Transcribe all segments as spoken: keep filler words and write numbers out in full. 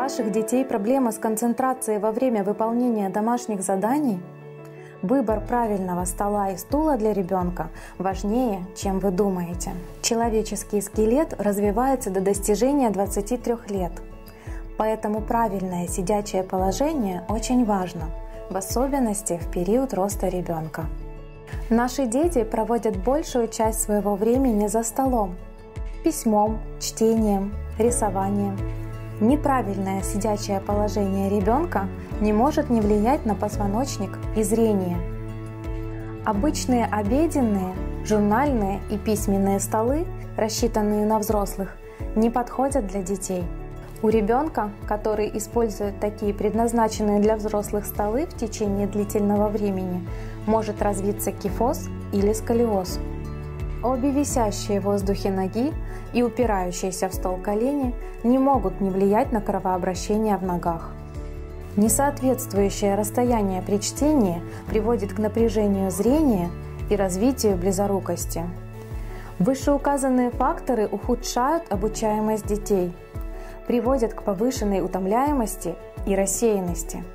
ваших детей проблема с концентрацией во время выполнения домашних заданий? Выбор правильного стола и стула для ребенка важнее, чем вы думаете. Человеческий скелет развивается до достижения двадцати трёх лет, поэтому правильное сидячее положение очень важно, в особенности в период роста ребенка. Наши дети проводят большую часть своего времени за столом, письмом, чтением, рисованием. Неправильное сидячее положение ребенка не может не влиять на позвоночник и зрение. Обычные обеденные, журнальные и письменные столы, рассчитанные на взрослых, не подходят для детей. У ребенка, который использует такие предназначенные для взрослых столы в течение длительного времени, может развиться кифоз или сколиоз. Обе висящие в воздухе ноги и упирающиеся в стол колени не могут не влиять на кровообращение в ногах. Несоответствующее расстояние при чтении приводит к напряжению зрения и развитию близорукости. Вышеуказанные факторы ухудшают обучаемость детей, приводят к повышенной утомляемости и рассеянности.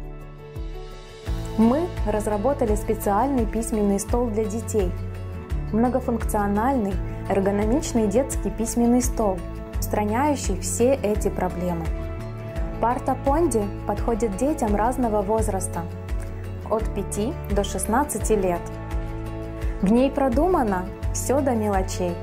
Мы разработали специальный письменный стол для детей. Многофункциональный, эргономичный детский письменный стол, устраняющий все эти проблемы. Парта Понди подходит детям разного возраста, от пяти до шестнадцати лет. В ней продумано все до мелочей.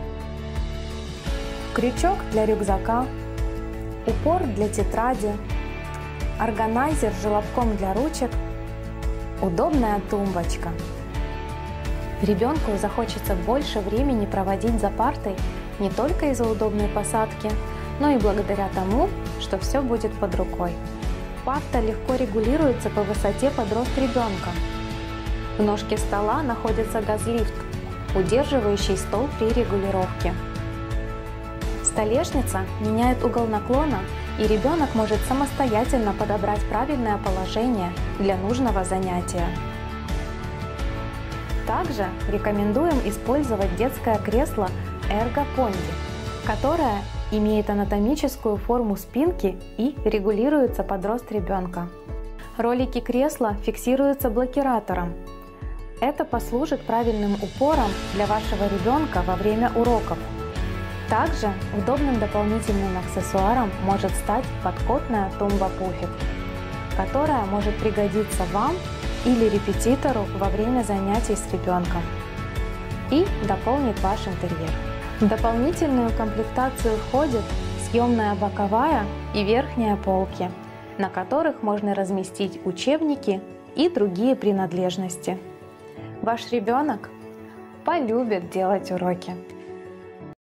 Крючок для рюкзака, упор для тетради, органайзер с желобком для ручек, удобная тумбочка. Ребенку захочется больше времени проводить за партой не только из-за удобной посадки, но и благодаря тому, что все будет под рукой. Парта легко регулируется по высоте под рост ребенка. В ножке стола находится газлифт, удерживающий стол при регулировке. Столешница меняет угол наклона, и ребенок может самостоятельно подобрать правильное положение для нужного занятия. Также рекомендуем использовать детское кресло Ergo Pondi, которое имеет анатомическую форму спинки и регулируется под рост ребенка. Ролики кресла фиксируются блокиратором. Это послужит правильным упором для вашего ребенка во время уроков. Также удобным дополнительным аксессуаром может стать подкотная тумба-пуфик, которая может пригодиться вам или репетитору во время занятий с ребенком и дополнит ваш интерьер. В дополнительную комплектацию входит съемная боковая и верхняя полки, на которых можно разместить учебники и другие принадлежности. Ваш ребенок полюбит делать уроки.